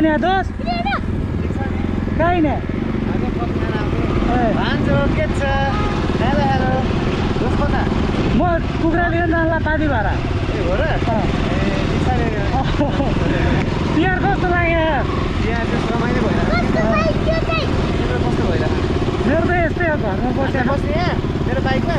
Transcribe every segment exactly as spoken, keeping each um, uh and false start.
छैन दोस्त छैन म कुखुरा लिएर जान्ला पादी भएर तिहार कस्तो लाग्यो मेरो त यस्तै हो घरमा बसेर बस्ने मेरो बाइकमा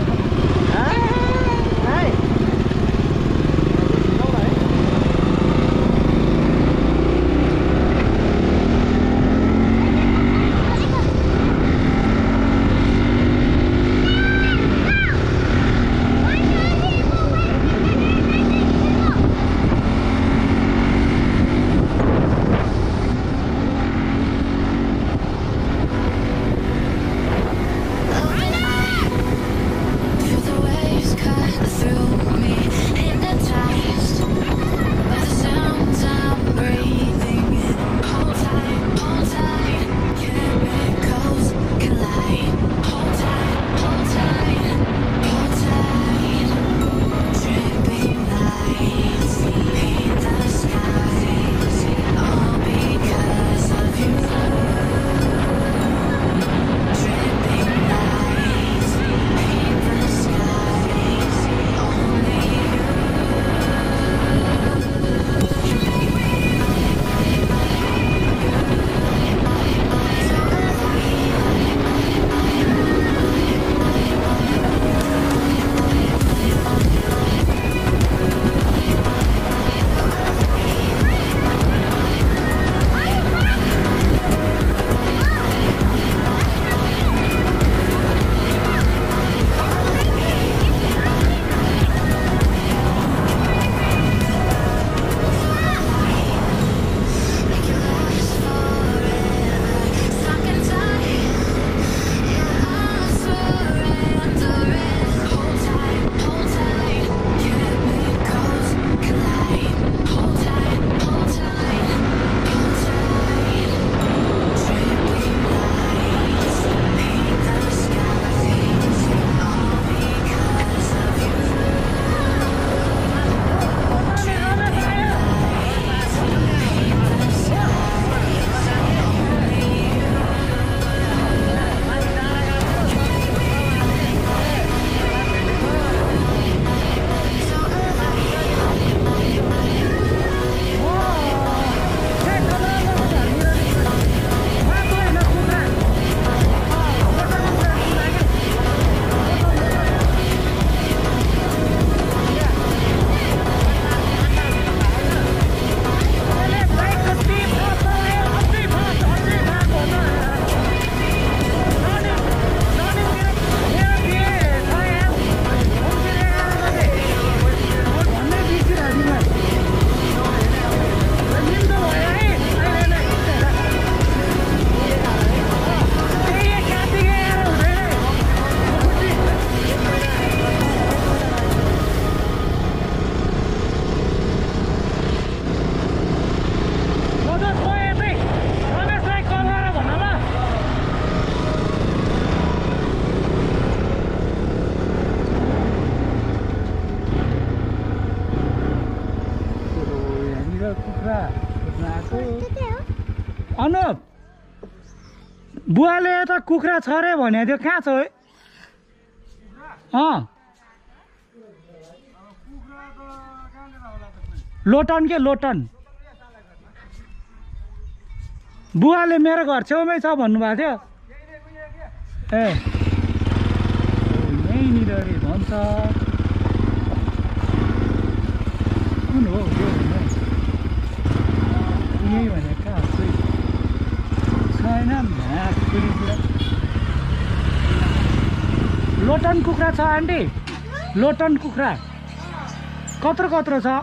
अनुप बुवाले त कुखुरा छ रे भने थियो कहाँ छ है अँ लोटन के लोटन बुवाले मेरो घर छेउमै छ भन्नुभएको थियो ए यहीँनिर रे भन्छ कुन हो यो यही भने कहाँ छैन लोटन कुखुरा छ आन्टी लोटन कुखुरा कत्रो कत्रो छ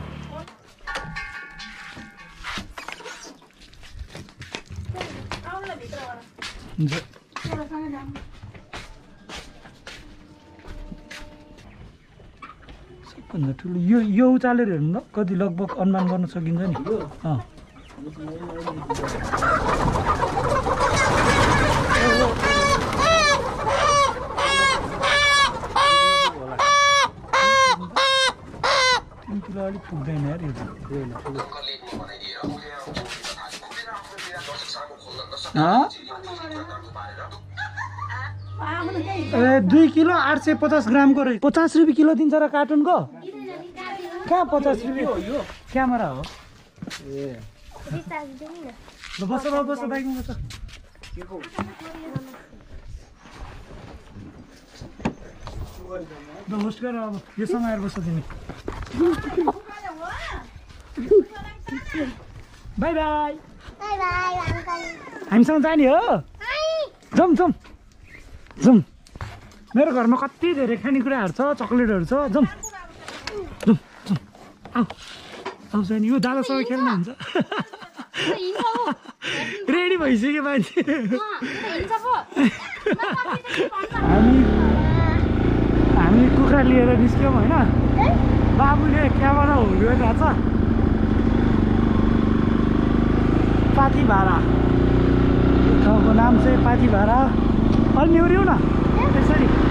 सबभन्दा ठुलो यो यो उचालेर हेर्नु न कति लगभग अनुमान गर्न सकिन्छ नि अँ तिन किलो अलिक पुग्दैन यार यो ए दुई किलो आठ सय पचास ग्रामको रहेछ पचास रुपियाँ किलो दिन्छ र कार्टुनको कहाँ पचास रुपियाँ यो क्यामेरा हो ए ल बस ल बस बाइकमा बस ल होस्ट गर अब योसँग आएर बस्छ तिमी bye bye bye bye uncle हामीसँग जाने हो जाउँ जाउँ जाउँ मेरो घरमा कति धेरै खानेकुराहरू छ चक्लेटहरू छ जाउँ जाउँ जाउँ आऊ आऊ जाने यो दादासँग खेल्नु हुन्छ रेडी भइसक्यो मान्छे हामी हामी कुखुरा लिएर निस्क्यौँ होइन बाबुले क्यामेरा हुर्किरहेको छ पाथिभारा ठाउँको नाम चाहिँ पाथिभारा अलि न्युरिउ न त्यसरी